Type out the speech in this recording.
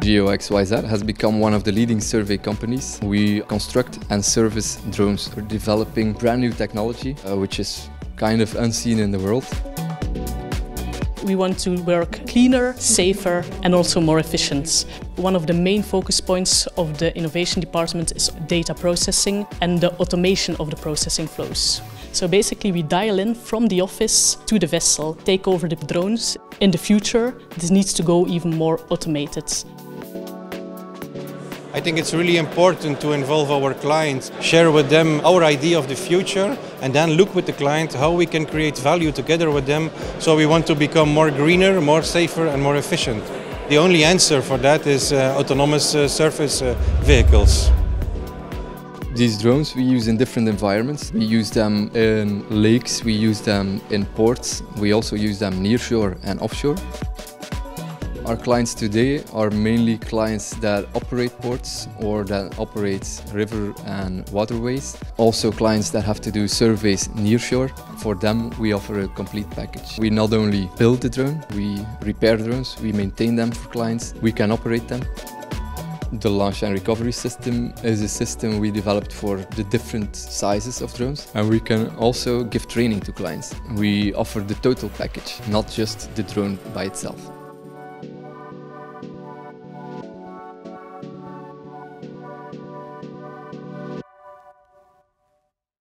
GEOxyz has become one of the leading survey companies. We construct and service drones. We're developing brand new technology, which is kind of unseen in the world. We want to work cleaner, safer and also more efficient. One of the main focus points of the innovation department is data processing and the automation of the processing flows. So basically we dial in from the office to the vessel, take over the drones. In the future, this needs to go even more automated. I think it's really important to involve our clients, share with them our idea of the future, and then look with the client how we can create value together with them. So we want to become more greener, more safer and more efficient. The only answer for that is autonomous surface vehicles. These drones we use in different environments. We use them in lakes, we use them in ports, we also use them nearshore and offshore. Our clients today are mainly clients that operate ports or that operate river and waterways. Also clients that have to do surveys nearshore. For them we offer a complete package. We not only build the drone, we repair drones, we maintain them for clients, we can operate them. The launch and recovery system is a system we developed for the different sizes of drones, and we can also give training to clients. We offer the total package, not just the drone by itself.